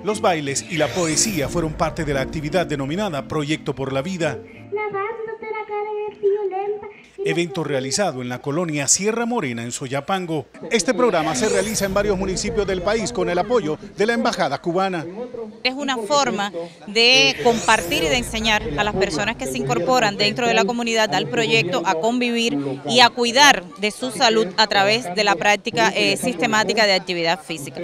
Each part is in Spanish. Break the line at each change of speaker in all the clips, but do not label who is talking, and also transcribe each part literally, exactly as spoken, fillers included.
Los bailes y la poesía fueron parte de la actividad denominada Proyecto por la Vida, evento realizado en la colonia Sierra Morena en Soyapango. Este programa se realiza en varios municipios del país con el apoyo de la Embajada cubana.
Es una forma de compartir y de enseñar a las personas que se incorporan dentro de la comunidad al proyecto a convivir y a cuidar de su salud a través de la práctica eh, sistemática de actividad física.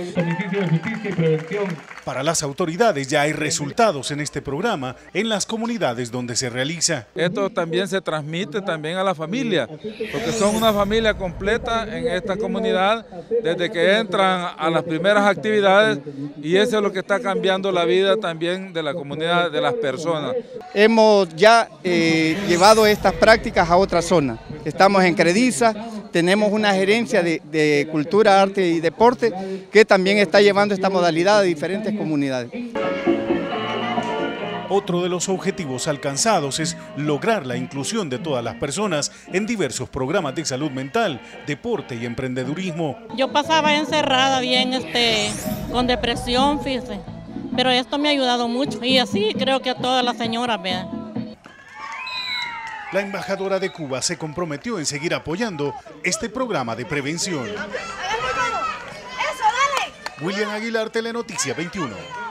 Para las autoridades ya hay resultados en este programa en las comunidades donde se realiza.
Esto también se transmite también a la familia, porque son una familia completa en esta comunidad desde que entran a las primeras actividades, y eso es lo que está cambiando la vida también de la comunidad, de las personas.
Hemos ya eh, llevado estas prácticas a otra zona. Estamos en Crediza, tenemos una gerencia de, de cultura, arte y deporte que también está llevando esta modalidad a diferentes comunidades.
Otro de los objetivos alcanzados es lograr la inclusión de todas las personas en diversos programas de salud mental, deporte y emprendedurismo.
Yo pasaba encerrada bien este, con depresión, fíjese, pero esto me ha ayudado mucho y así creo que a todas las señoras, vean.
La embajadora de Cuba se comprometió en seguir apoyando este programa de prevención. William Aguilar, Telenoticia veintiuno.